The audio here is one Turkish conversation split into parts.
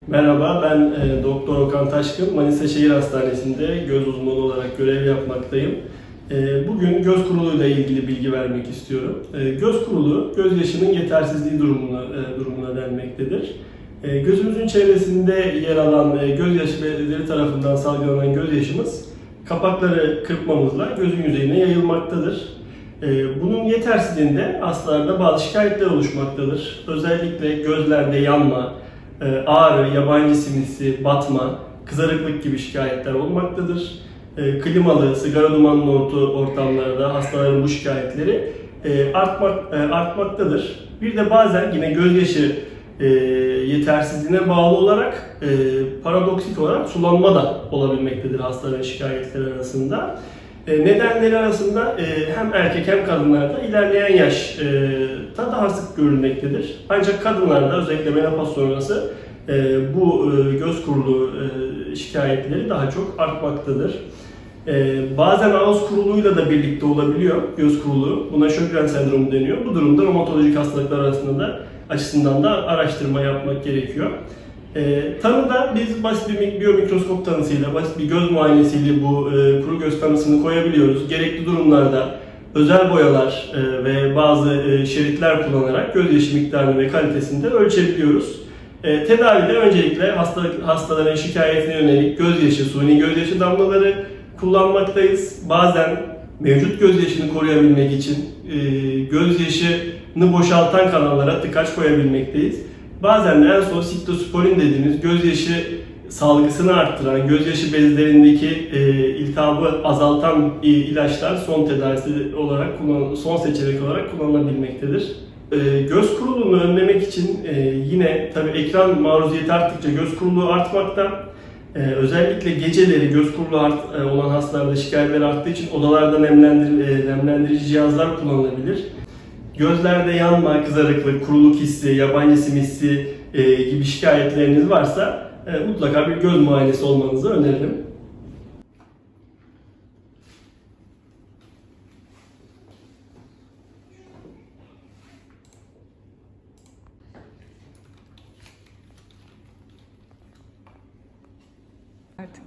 Merhaba, ben Doktor Okan Taşkın, Manisa Şehir Hastanesi'nde göz uzmanı olarak görev yapmaktayım. Bugün göz kuruluğuyla ilgili bilgi vermek istiyorum. Göz kuruluğu, gözyaşının yetersizliği durumuna denmektedir. Gözümüzün çevresinde yer alan gözyaşı bezleri tarafından salgılanan gözyaşımız kapakları kırpmamızla gözün yüzeyine yayılmaktadır. Bunun yetersizliğinde hastalarda bazı şikayetler oluşmaktadır. Özellikle gözlerde yanma, ağrı, yabancı simisi, batma, kızarıklık gibi şikayetler olmaktadır. Klimalı, sigara dumanlı ortamlarda hastaların bu şikayetleri artmaktadır. Bir de bazen yine gözyaşı yetersizliğine bağlı olarak paradoksik olarak sulanma da olabilmektedir hastaların şikayetleri arasında. Nedenleri arasında hem erkek hem kadınlarda ilerleyen yaşta daha sık görülmektedir. Ancak kadınlarda özellikle menopoz sonrası bu göz kuruluğu şikayetleri daha çok artmaktadır. Bazen ağız kuruluğuyla da birlikte olabiliyor göz kuruluğu. Buna Sjögren sendromu deniyor. Bu durumda romatolojik hastalıklar açısından da araştırma yapmak gerekiyor. Tanıda biz basit bir biyomikroskop tanısıyla, basit bir göz muayenesiyle bu kuru göz tanısını koyabiliyoruz. Gerekli durumlarda özel boyalar ve bazı şeritler kullanarak gözyaşı miktarını ve kalitesini de ölçebiliyoruz. Tedavide öncelikle hastaların şikayetine yönelik gözyaşı, suni gözyaşı damlaları kullanmaktayız. Bazen mevcut gözyaşını koruyabilmek için gözyaşını boşaltan kanallara tıkaç koyabilmekteyiz. Bazen de en son siklosporin dediğimiz gözyaşı salgısını arttıran, gözyaşı bezlerindeki iltihabı azaltan ilaçlar son tedavisi olarak son seçenek olarak kullanılabilmektedir. Göz kuruluğunu önlemek için yine tabii ekran maruziyeti arttıkça göz kuruluğu artmakta. Özellikle geceleri göz kuruluğu olan hastalarda şikayetler arttığı için odalarda nemlendirici cihazlar kullanılabilir. Gözlerde yanma, kızarıklık, kuruluk hissi, yabancı sim hissi gibi şikayetleriniz varsa mutlaka bir göz muayenesi olmanızı öneririm. Artık.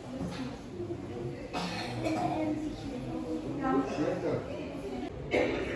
Şuraya